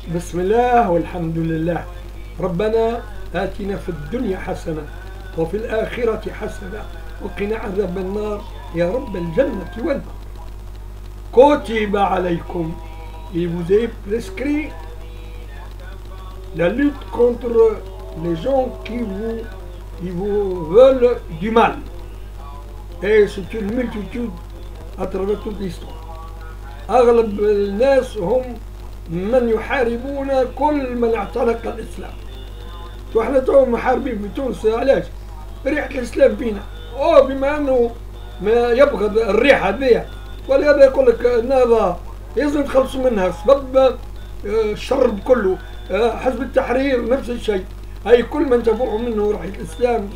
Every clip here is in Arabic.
بسم الله والحمد لله. ربنا آتنا في الدنيا حسنة وفي الآخرة حسنة وقنا عذاب النار يا رب الجنة والنار. كتب عليكم. Il vous est prescrit la lutte contre les gens qui vous veulent du mal. Et c'est une multitude à travers toute l'histoire. أغلب الناس هم من يحاربون كل من اعتنق الإسلام. واحنا تو محاربين في تونس علاش؟ ريحة الإسلام فينا، بما أنه ما يبغض الريحة هذيا، ولهذا يقول لك النهضة لازم تخلصوا منها سبب الشر كله. حزب التحرير نفس الشيء، أي كل من تفوق منه ريحة الإسلام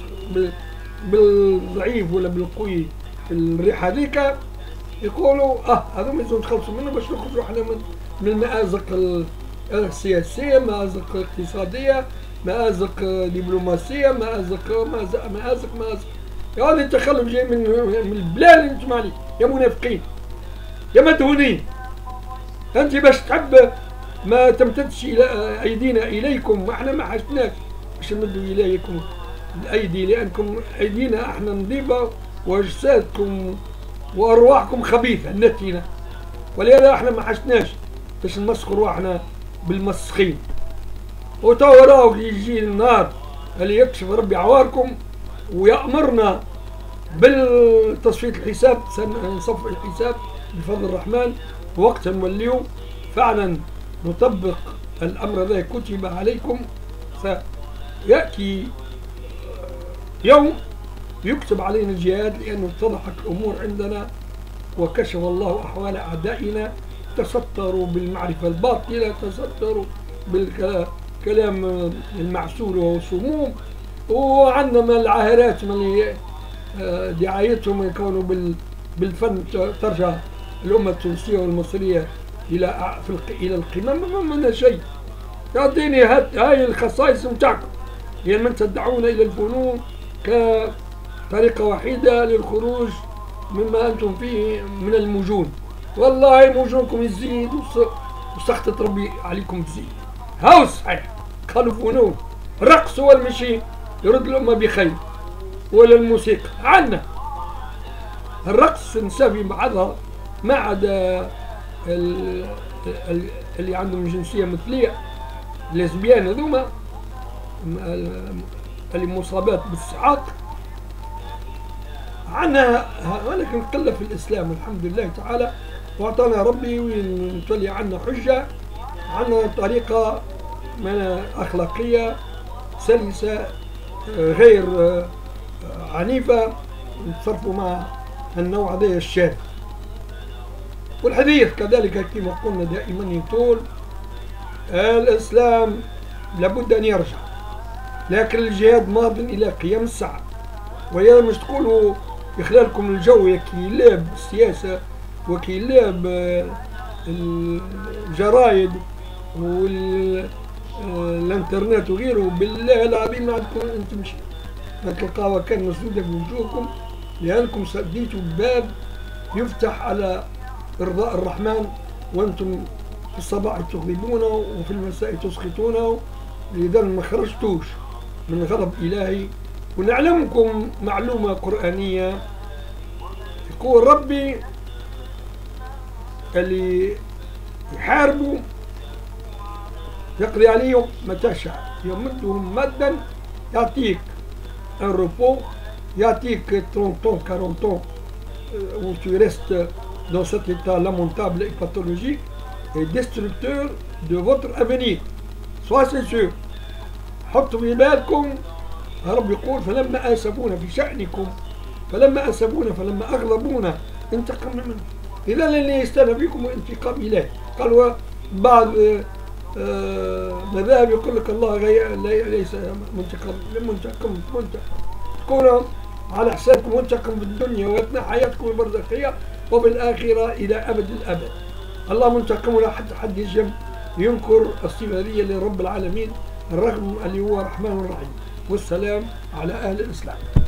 بالضعيف ولا بالقوي الريحة هذيك يقولوا هذا لازم تخلصوا منه باش نخرجوا احنا من المآزق السياسية، مآزق اقتصادية، مآزق دبلوماسية، مآزق. هذا التخلف جاي من البلاد اللي انتم عليه يا منافقين يا مدهونين. انت باش تحب ما تمتدش ايدينا اليكم، احنا ما حاجتناش باش نمدوا اليكم الايدي، لانكم ايدينا احنا نظيفة واجسادكم وارواحكم خبيثة نتينا، ولهذا احنا ما حاجتناش باش نمسخوا رواحنا بالمسخين. وتوا راهو يجي النهار اللي يكشف ربي عواركم ويأمرنا بالتصفية الحساب، نصفي الحساب بفضل الرحمن، وقت نوليو فعلا نطبق الأمر ذا كتب عليكم. سيأتي يوم يكتب علينا الجهاد، لأنه اتضحت الأمور عندنا وكشف الله أحوال أعدائنا. تستروا بالمعرفة الباطلة، تستروا بالكلام المعسول وهو سموم، وعندنا من العاهرات من دعايتهم يكونوا بالفن ترجع الأمة التونسية والمصرية إلى القمم. ما منا شيء. يعطيني هاي الخصائص متاعكم، يعني من تدعون إلى الفنون كطريقة وحيدة للخروج مما أنتم فيه من المجون. والله موجونكم يزيد وسخطة ربي عليكم تزيد. هاو صحيح قالوا فنون، الرقص هو المشي يرد الأمة بخير، ولا الموسيقى. عنا الرقص نساوي بعضها ما عدا اللي عندهم جنسية مثلية، ليزبيان هذوما اللي مصابات بالسعاق. عنا ولكن قلة في الإسلام والحمد لله تعالى، وأعطانا ربي ويتولي عنا حجة، عنا طريقة أخلاقية سلسة غير عنيفة نتصرفوا مع النوع هذا الشاذ. والحديث كذلك كما قلنا دائما يطول. الإسلام لابد أن يرجع، لكن الجهاد ماض إلى قيام الساعة. ويا مش تقولوا يخلالكم الجو كيلاب السياسة وكيلاب الجرايد والانترنت وغيره، بالله العظيم ما عندكم انتم شيء. تلقاوها كان مسدودة بوجوهكم لأنكم سديتوا باب يفتح على إرضاء الرحمن، وأنتم في الصباح تغضبونه وفي المساء تسخطونه، لذا ما خرجتوش من غضب إلهي. ونعلمكم معلومة قرآنية، يقول ربي اللي يحاربوا يقضي عليهم متى شاء، يمدهم مدا، يعطيك un repos, يعطيك 30 ans 40 ans où tu restes dans cet état lamentable et pathologique et destructeur de votre avenir. Sois sûr. حطوا في بالكم رب يقول فلما آسفونا في شأنكم، فلما أغضبونا انتقمنا منهم. إذا اللي يستنى فيكم انتقام إلهي. قالوا بعض مذاهب يقول لك الله ليس منتقم، تكونوا على حسابكم منتقم في الدنيا وأثناء حياتكم البرزخية وبالآخرة إلى أبد الأبد. الله منتقم، ولا حد يجب ينكر الصفة هذه لرب العالمين الرغم اللي هو رحمن رحيم. والسلام على أهل الإسلام.